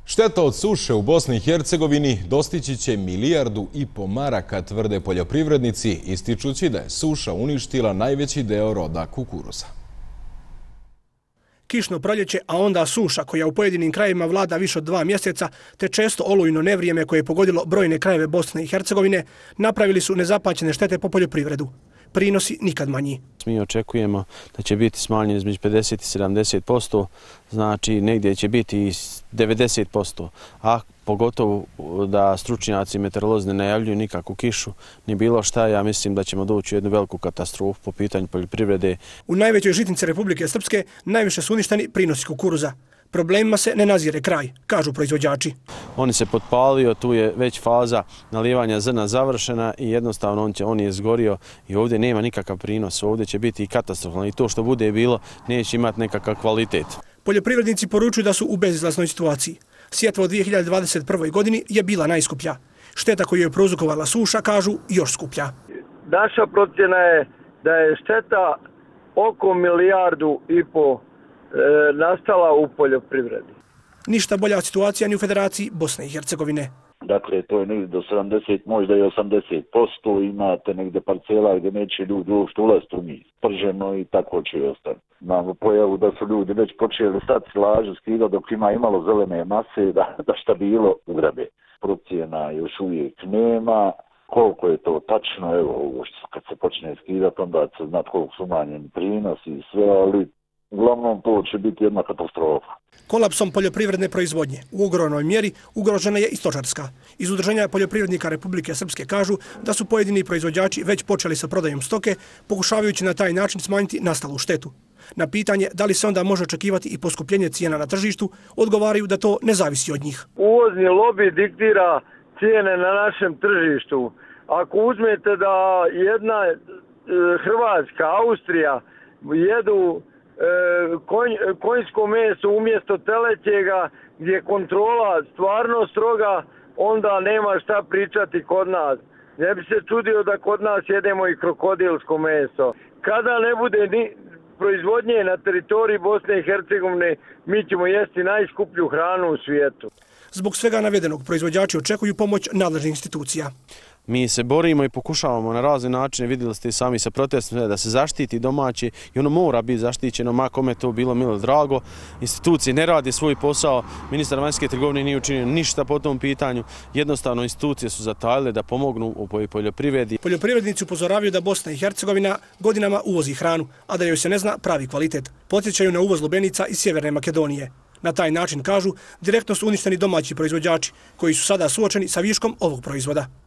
Šteta od suše u Bosni i Hercegovini dostići će 1,5 milijardu maraka, tvrde poljoprivrednici, ističući da je suša uništila najveći deo roda kukuruza. Kišno proljeće, a onda suša koja u pojedinim krajevima vlada više od 2 mjeseca, te često olujno nevrijeme koje je pogodilo brojne krajeve Bosne i Hercegovine, napravili su nezapaćene štete po poljoprivredu. Prinosi nikad manji. Mi očekujemo da će biti smanjen između 50 i 70%, znači negdje će biti i 90%, a pogotovo da stručnjaci meteorolozi ne najavljuju nikakvu kišu, ni bilo šta, ja mislim da ćemo doći u jednu veliku katastrofu po pitanju poljoprivrede. U najvećoj žitnici Republike Srpske najviše su uništeni prinosi kukuruza. Problemima se ne nazire kraj, kažu proizvođači. On se potpalio, tu je već faza nalijevanja zrna završena i jednostavno on je izgorio i ovdje nema nikakav prinos, ovdje će biti i katastrofalno i to što bude bilo neće imati nekakav kvalitet. Poljoprivrednici poručuju da su u bezizlaznoj situaciji. Sjetva u 2021. godini je bila najskuplja. Šteta koju je prouzrokovala suša, kažu, još skuplja. Naša procjena je da je šteta oko 1,5 milijardu nastala u poljoprivredi. Ništa bolja situacija ni u Federaciji Bosne i Hercegovine. Dakle, to je negdje do 70, možda i 80%. Imate negdje parcela gdje neće ljudi uopšte ulaziti u njih. Prženo i tako će i ostati. Imamo pojavu da su ljudi već počeli stati silaže skidati dok ima imalo zelene mase da šta bilo ugrabe. Procjena još uvijek nema. Koliko je to tačno, evo, kad se počne skidati, onda će se znati koliko su umanjeni prinosi i sve, ali uglavnom to će biti jedna katastrofa. Kolapsom poljoprivredne proizvodnje u ogromnoj mjeri ugrožena je i stočarska. Iz Udruženja poljoprivrednika Republike Srpske kažu da su pojedini proizvođači već počeli sa prodajom stoke, pokušavajući na taj način smanjiti nastalu štetu. Na pitanje da li se onda može očekivati i poskupljenje cijena na tržištu, odgovaraju da to ne zavisi od njih. Uvozni lobi diktira cijene na našem tržištu. Ako uzmete da jedna Hrvatska, Austrija jedu konjsko meso umjesto telećega, gdje je kontrola stvarno stroga, onda nema šta pričati kod nas. Ne bi se čudio da kod nas jedemo i krokodilsko meso. Kada ne bude ni proizvodnje na teritoriji Bosne i Hercegovine, mi ćemo jesti najskuplju hranu u svijetu. Zbog svega navedenog proizvođači očekuju pomoć nadležnih institucija. Mi se borimo i pokušavamo na razne načine, vidjeli ste i sami sa protestom, da se zaštiti domaće i ono mora biti zaštićeno, ma kome to bilo milo drago. Institucije ne radi svoj posao, ministar vanjske trgovine nije učinio ništa po tom pitanju, jednostavno institucije su zatajile da pomognu u poljoprivredi. Poljoprivrednici upozoravaju da Bosna i Hercegovina godinama uvozi hranu, a da joj se ne zna pravi kvalitet. Podsjećaju na uvoz lubenica iz Sjeverne Makedonije. Na taj način, kažu, direktno su uništeni domaći proizvođači, koji su sada suočeni sa viškom ovog proizvoda.